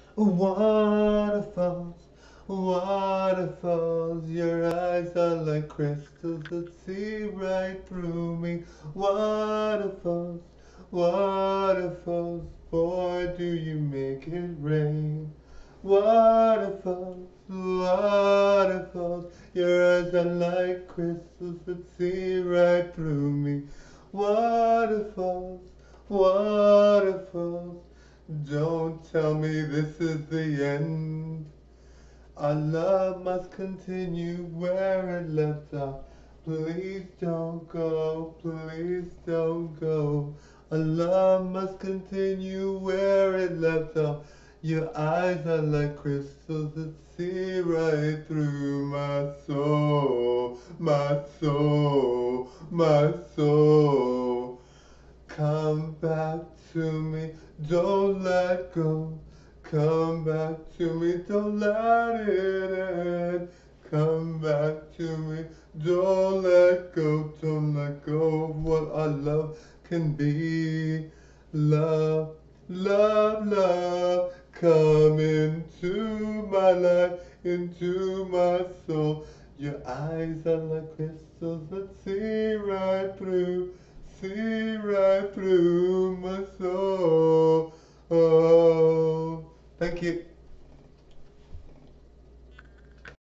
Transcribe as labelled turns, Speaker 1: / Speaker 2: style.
Speaker 1: Waterfalls, waterfalls, your eyes are like crystals that see right through me. Waterfalls, waterfalls, boy, do you make it rain. Waterfalls, waterfalls, your eyes are like crystals that see right through me. Waterfalls, waterfalls, don't tell me this is the end. Our love must continue where it left off. Please don't go, please don't go. Our love must continue where it left off. Your eyes are like crystals that see right through my soul, my soul, my soul. Come back to me, don't let go. Come back to me, don't let it end. Come back to me, don't let go. Don't let go of what our love can be. Love, love, love, come into my life, into my soul. Your eyes are like crystals that see right through my soul. Oh, thank you.